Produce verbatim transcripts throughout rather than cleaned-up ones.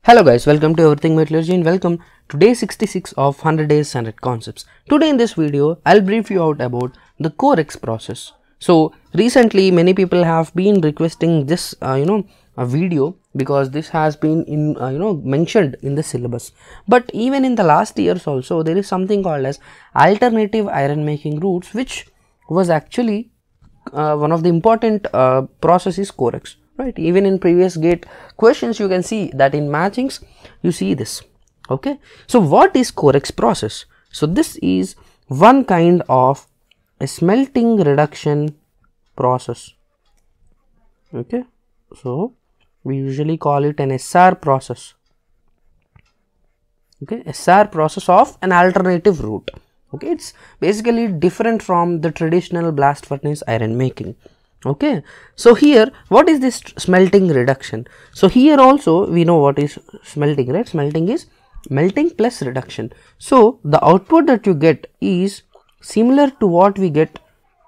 Hello guys, welcome to Everything Metallurgy and welcome to day sixty-six of one hundred days one hundred concepts. Today in this video, I'll brief you out about the CoreX process. So recently many people have been requesting this uh, you know a video because this has been in uh, you know mentioned in the syllabus. But even in the last years also there is something called as alternative iron making routes, which was actually uh, one of the important uh, processes CoreX. Right, even in previous gate questions you can see that in matchings you see this. Okay, so what is CoreX process? So this is one kind of a smelting reduction process. Okay, so we usually call it an S R process. Okay, S R process of an alternative route. Okay, it's basically different from the traditional blast furnace iron making. Okay, so here what is this smelting reduction? So here also we know what is smelting, right? Smelting is melting plus reduction. So the output that you get is similar to what we get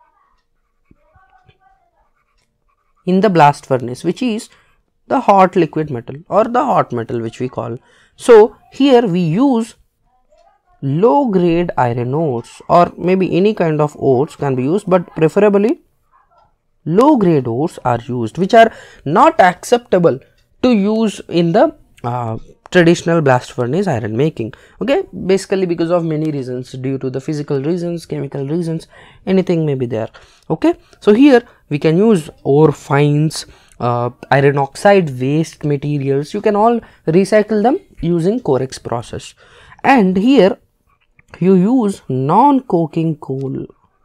in the blast furnace, which is the hot liquid metal or the hot metal, which we call. So here we use low grade iron ores, or maybe any kind of ores can be used, but preferably low grade ores are used, which are not acceptable to use in the uh, traditional blast furnace iron making. Okay, basically because of many reasons, due to the physical reasons, chemical reasons, anything may be there. Okay, so here we can use ore fines, uh, iron oxide waste materials, you can all recycle them using CoreX process. And here you use non-coking coal.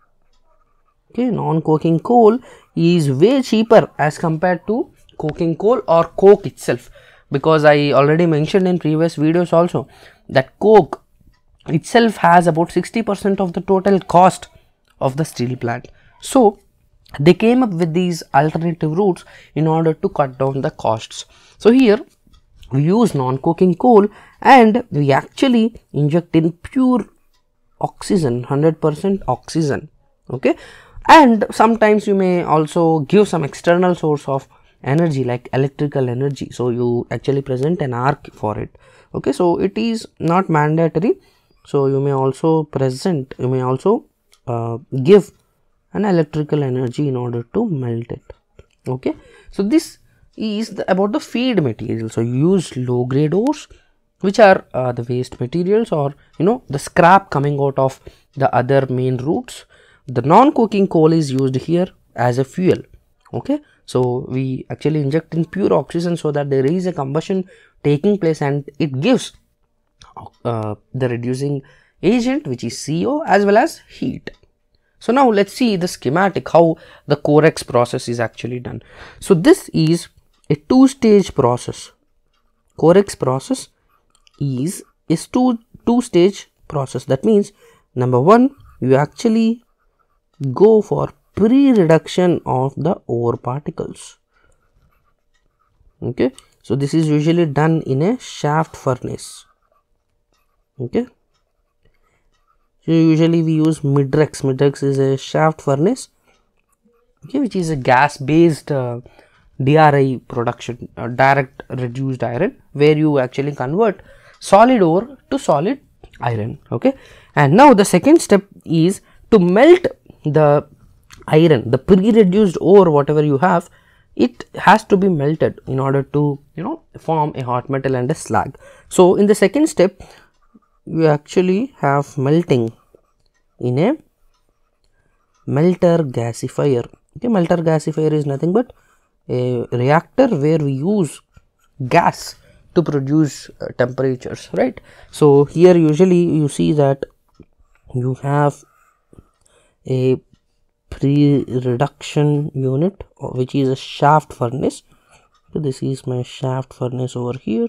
Okay, non-coking coal is way cheaper as compared to coking coal or coke itself, because I already mentioned in previous videos also that coke itself has about sixty percent of the total cost of the steel plant. So they came up with these alternative routes in order to cut down the costs. So here we use non-coking coal and we actually inject in pure oxygen, one hundred percent oxygen. Okay, and sometimes you may also give some external source of energy like electrical energy, so you actually present an arc for it. Okay, so it is not mandatory, so you may also present you may also uh, give an electrical energy in order to melt it. Okay, so this is the, about the feed material. So you use low grade ores, which are uh, the waste materials, or you know the scrap coming out of the other main routes. The non-coking coal is used here as a fuel. Okay, so we actually inject in pure oxygen so that there is a combustion taking place and it gives uh, the reducing agent, which is C O, as well as heat. So now let's see the schematic, how the CoreX process is actually done. So this is a two-stage process. CoreX process is is two two-stage process. That means number one, you actually go for pre-reduction of the ore particles. Okay, so this is usually done in a shaft furnace. Okay, so usually we use Midrex. Midrex is a shaft furnace, okay, which is a gas based uh, D R I production, uh, direct reduced iron, where you actually convert solid ore to solid iron. Okay, and now the second step is to melt the iron, the pre-reduced ore, whatever you have, it has to be melted in order to you know form a hot metal and a slag. So in the second step you actually have melting in a melter gasifier. Okay, melter gasifier is nothing but a reactor where we use gas to produce uh, temperatures, right? So here usually you see that you have a pre-reduction unit, which is a shaft furnace. So this is my shaft furnace over here,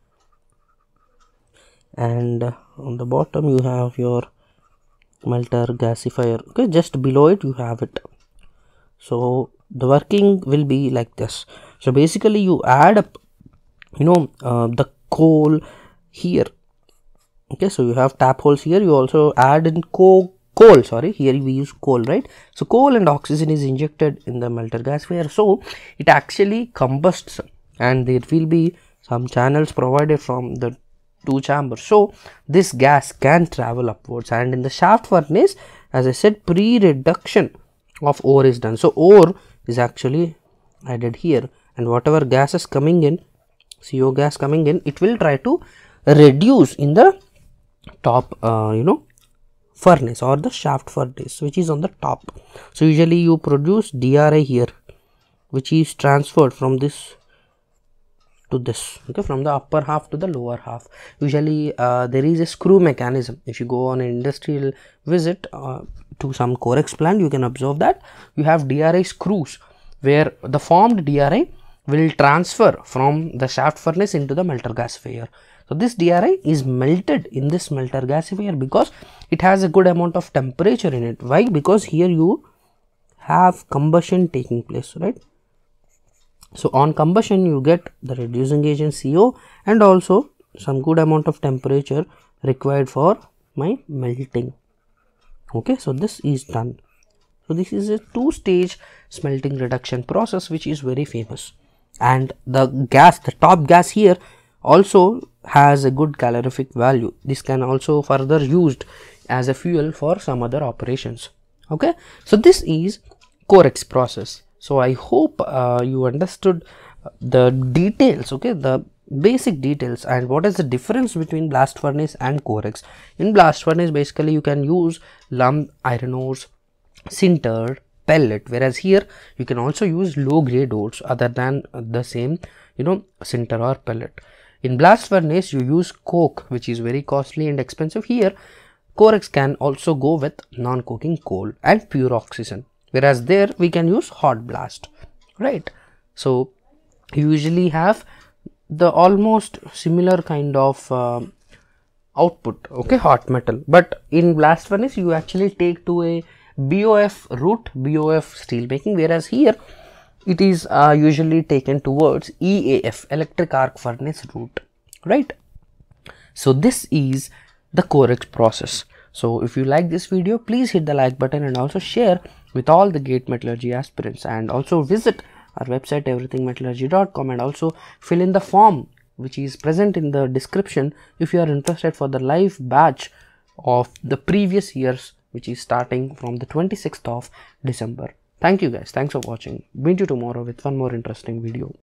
and uh, on the bottom you have your melter gasifier. Okay, just below it you have it. So the working will be like this. So basically you add up you know uh, the coal here. Okay, so you have tap holes here, you also add in coke coal sorry here we use coal, right? So coal and oxygen is injected in the melter gasifier, so it actually combusts and there will be some channels provided from the two chambers, so this gas can travel upwards. And in the shaft furnace, as I said, pre-reduction of ore is done. So ore is actually added here, and whatever gas is coming in, C O gas coming in, it will try to reduce in the top uh, you know furnace or the shaft furnace, which is on the top. So usually you produce D R I here, which is transferred from this to this, okay, from the upper half to the lower half. Usually uh, there is a screw mechanism. If you go on an industrial visit uh, to some Corex plant, you can observe that you have D R I screws where the formed D R I will transfer from the shaft furnace into the melter gasifier. So this D R I is melted in this melter gasifier because it has a good amount of temperature in it. Why? Because here you have combustion taking place, right? So on combustion you get the reducing agent C O and also some good amount of temperature required for my melting. Okay, so this is done. So this is a two stage smelting reduction process which is very famous, and the gas, the top gas here also has a good calorific value. This can also further used as a fuel for some other operations. Okay, so this is Corex process. So I hope uh, you understood the details, okay, the basic details, and what is the difference between blast furnace and Corex. In blast furnace, basically you can use lump iron ores, sintered, pellet, whereas here you can also use low grade ores other than the same, you know, sinter or pellet. In blast furnace you use coke, which is very costly and expensive. Here Corex can also go with non-coking coal and pure oxygen, whereas there we can use hot blast, right? So you usually have the almost similar kind of uh, output, okay, hot metal, but in blast furnace you actually take to a B O F route, B O F steel making, whereas here it is uh, usually taken towards E A F, electric arc furnace route, right? So this is the Corex process. So if you like this video, please hit the like button and also share with all the gate metallurgy aspirants, and also visit our website everything metallurgy dot com and also fill in the form which is present in the description if you are interested for the live batch of the previous years, which is starting from the twenty-sixth of December. Thank you guys. Thanks for watching. Meet you tomorrow with one more interesting video.